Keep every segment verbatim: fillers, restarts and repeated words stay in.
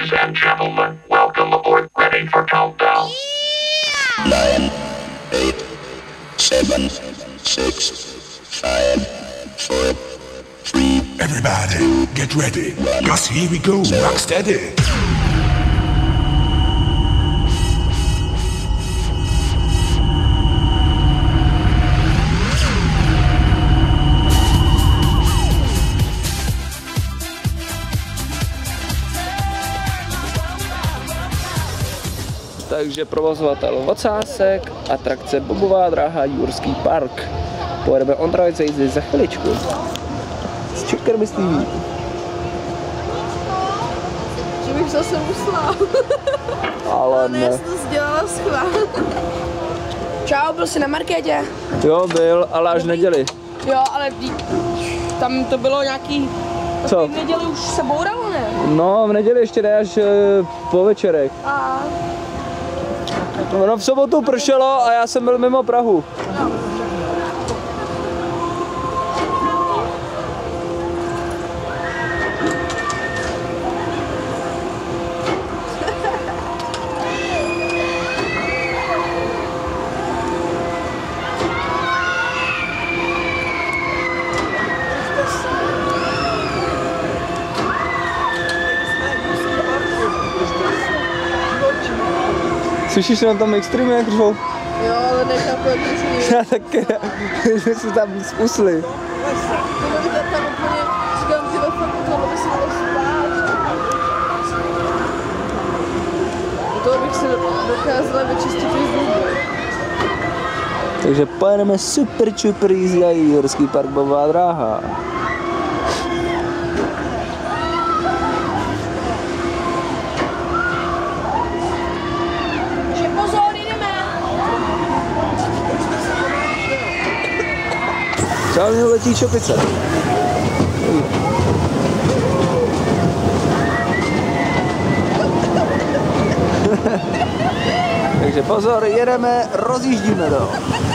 Ladies and gentlemen, welcome aboard. Ready for countdown. Nine, eight, seven, six, five, four, three. Everybody, get ready. Cause here we go. Rock steady. Takže provozovatel Ocásek, atrakce Bobová dráha, Jurský park. Pojedeme Ondravice jízdy za chviličku. S Čeker myslí. Že bych zase musela. Ale ne. Já jsem to dělala schválně. Čau, byl jsi na markétě? Jo, byl, ale až v neděli. Jo, ale tam to bylo nějaký... Co? V neděli už se bouralo, ne? No, v neděli ještě ne, až po večerek. A... No, v sobotu pršelo a já jsem byl mimo Prahu. No. Slyšíš na tom extrémně jak řvou? Jo, ale nechápu, jak to se Já taky, my jsme tam usli. To by tam úplně, říkám, ty fakt tohle by se dalo spát. Do toho bych se dokázala vyčistit i zuby. Takže pojedeme super super easy a Jurský park Bobová dráha. Čau, mě letí čopice. Takže pozor, jedeme, rozjíždíme to.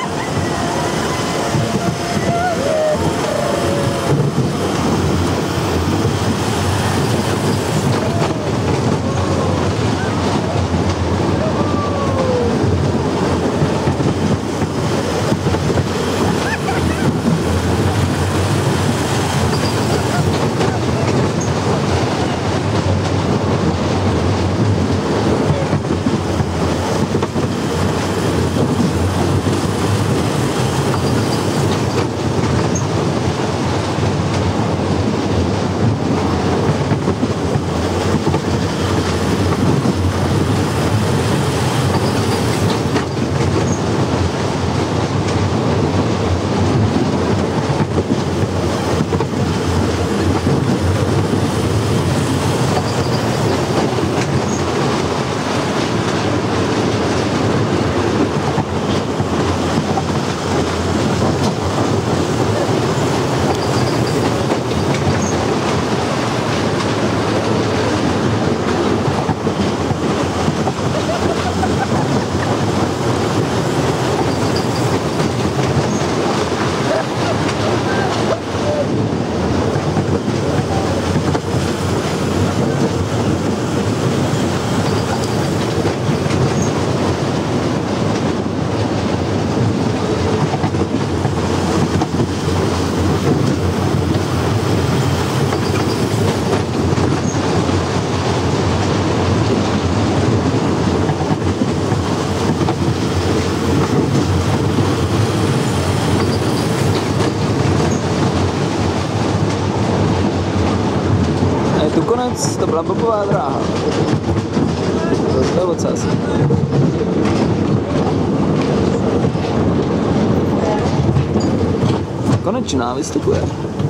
Tu konec, to byla Bobová dráha. To je ocas. Konečná vystupuje.